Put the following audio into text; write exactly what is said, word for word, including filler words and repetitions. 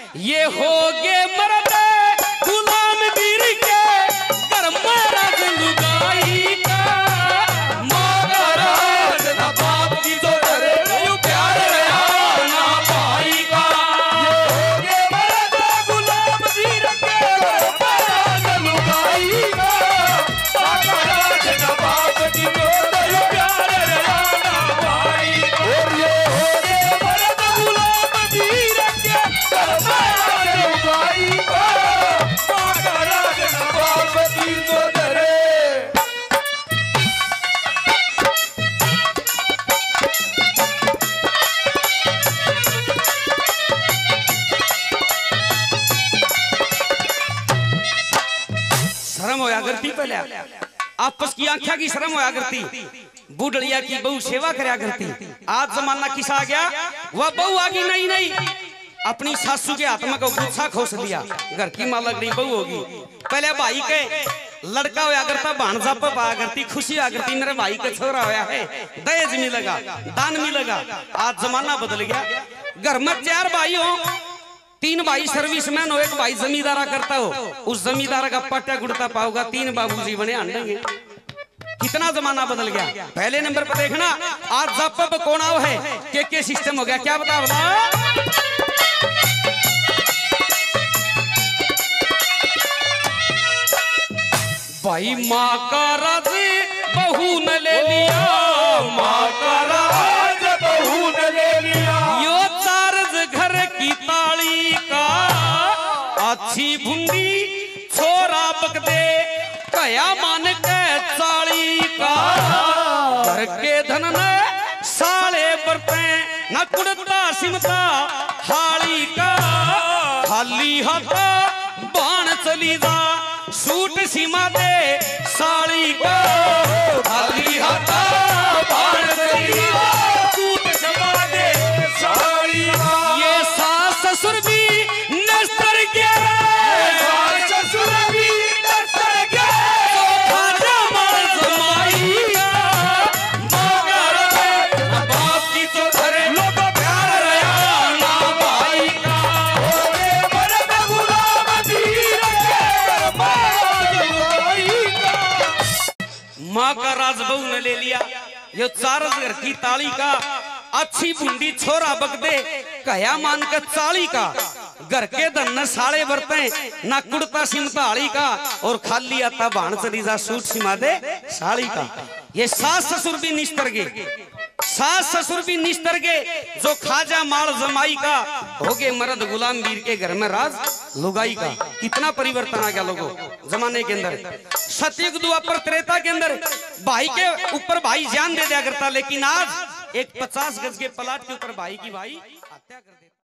ये हो गे मर्द गुलाम वीर के घर में राज लुगाई का माँ का राज ना बाप की तो डरे यूं प्यार रहा ना भाई का ये हो गे मर्द गुलाम वीर के घर में राज लुगाई का माँ का राज ना बाप की तो डरे प्यार रहा ना भाई और ये हो गे मर्द गुलाम वीर के घर में राज लुगाई का माँ का राज ना बाप की तो डरे। शर्म होया करती पहले आपस की आंखा की शर्म होया करती बूढ़िया की बहू सेवा करया करती। आज जमाना किसा आ गया वह बहू आगी नहीं नहीं अपनी सासू के आत्मा को गुस्सा खोस लिया घर की माँ लग रही बहू होगी। पहले भाई के लड़का होया करता भाणजा पर पाया करती खुशी आ करती मेरे भाई का छोरा होया है दहेज मिलेगा दान मिलेगा। आज जमाना बदल गया घर में चार भाई हो तीन भाई सर्विसमैन हो एक भाई जमींदारा करता हो उस जमींदारा का पट्टा गुड़ता पाओगा तीन बाबूजी बने आंडेंगे। कितना जमाना बदल गया। पहले नंबर पर देखना आज जब कौन आओ है के के सिस्टम हो गया क्या बता बता भाई माँ का राज बहू न ले लिया माँ का राज बहू न ले लिया यो चार्ज घर की ताली का अच्छी भुंडी छोरा पक दे कया मान के चाली का घर के धन ने साले बरते न कुड़ता सिमता हाली का खाली हाथा बाण चली जा सूट सीमा दे साड़ी का खाली हाथा बाण चली जा सूट सीमा दे साड़ी का ये सास ससुर भी नस्तर के सास ससुर भी नस्तर के खाजा मार जमाई का मगर बाप की तो धरे लोग प्यार रहा ना भाई का होगे मर्द गुलाम वीर के माँ का राज बहू ने ले लिया ये चार घर की ताली का अच्छी बुंदी छोरा बक दे कया मान का चाली का घर के धन न साले बरते ना कुड़ता सिमता हाली का और खाली आता भाण चली जा सूट सिमा दे साड़ी का। ये सास ससुर भी निस्तर गे सास ससुर भी निस्तर गे जो खाजा माल जमाई का होगे मर्द गुलाम वीर के घर में राज लुगाई का। कितना परिवर्तन आ गया लोगों जमाने के अंदर। सतयुग द्वापर त्रेता के अंदर भाई के ऊपर भाई जान दे दिया करता लेकिन आज एक पचास गज के प्लाट के ऊपर भाई की भाई हत्या कर देता।